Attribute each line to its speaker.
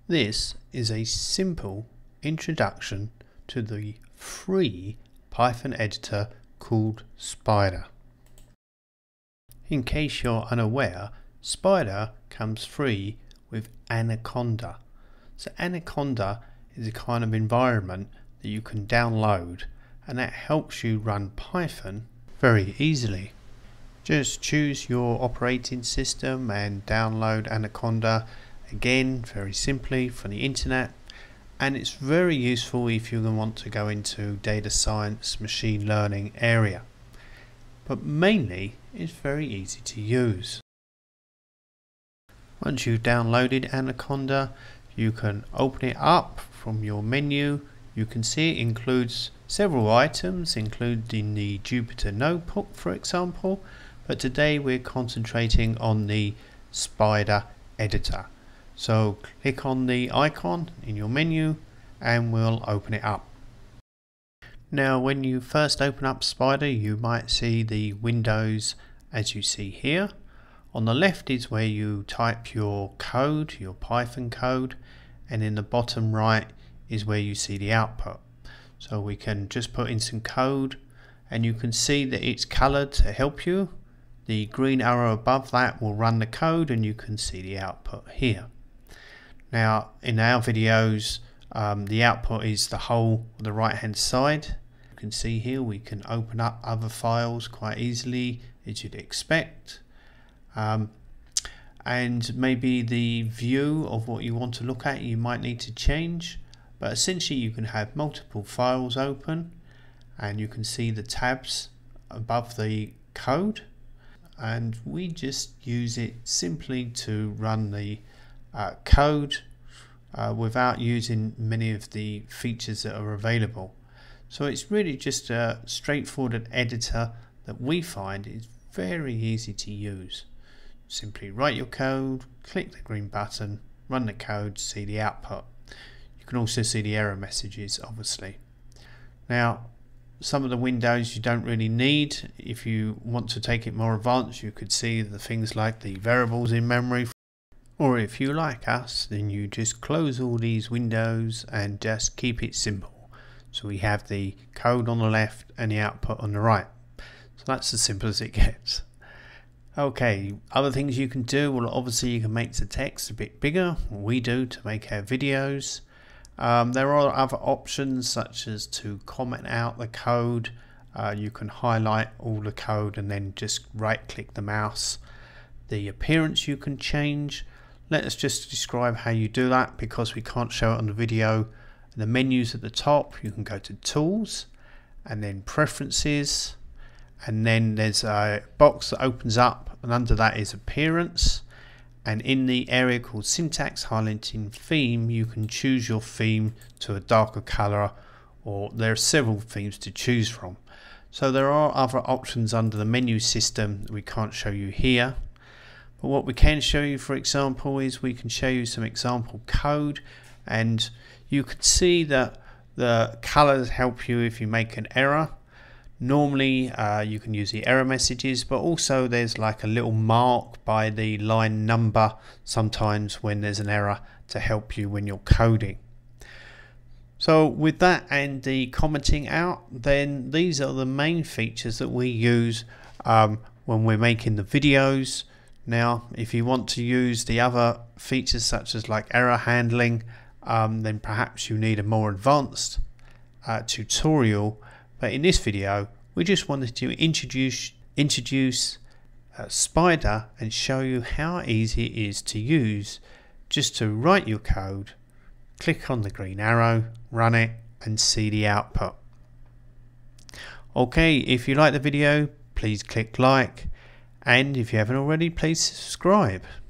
Speaker 1: This is a simple introduction to the free Python editor called Spyder. In case you're unaware, Spyder comes free with Anaconda. So Anaconda is a kind of environment that you can download, and that helps you run Python very easily. Just choose your operating system and download Anaconda, again very simply from the internet, and it's very useful if you want to go into data science, machine learning area, but mainly it's very easy to use. Once you've downloaded Anaconda, you can open it up from your menu. You can see it includes several items, including the Jupyter Notebook, for example, but today we're concentrating on the Spyder editor. So click on the icon in your menu and we'll open it up. Now when you first open up Spyder, you might see the windows as you see here. On the left is where you type your code, your Python code, and in the bottom right is where you see the output. So we can just put in some code and you can see that it's colored to help you. The green arrow above that will run the code and you can see the output here. Now in our videos the output is the whole on the right hand side. You can see here we can open up other files quite easily as you'd expect. And maybe the view of what you want to look at you might need to change, but essentially you can have multiple files open and you can see the tabs above the code, and we just use it simply to run the code without using many of the features that are available. So it's really just a straightforward editor that we find is very easy to use. Simply write your code, click the green button, run the code, see the output. You can also see the error messages obviously. Now some of the windows you don't really need. If you want to take it more advanced, you could see the things like the variables in memory, or if you like us then you just close all these windows and just keep it simple. So we have the code on the left and the output on the right. So that's as simple as it gets. Okay, other things you can do, well obviously you can make the text a bit bigger, we do to make our videos. There are other options such as to comment out the code. You can highlight all the code and then just right click the mouse. The appearance you can change. Let us just describe how you do that because we can't show it on the video. The menus at the top, you can go to Tools and then Preferences, and then there's a box that opens up and under that is Appearance, and in the area called Syntax Highlighting Theme you can choose your theme to a darker color, or there are several themes to choose from. So there are other options under the menu system that we can't show you here, but what we can show you, for example, is we can show you some example code, and you can see that the colors help you if you make an error. Normally you can use the error messages, but also there's like a little mark by the line number sometimes when there's an error to help you when you're coding. So with that and the commenting out, then these are the main features that we use when we're making the videos. Now if you want to use the other features such as like error handling, then perhaps you need a more advanced tutorial. But in this video we just wanted to introduce Spyder and show you how easy it is to use. Just to write your code, click on the green arrow, run it and see the output. Okay, if you like the video please click like, and if you haven't already please subscribe.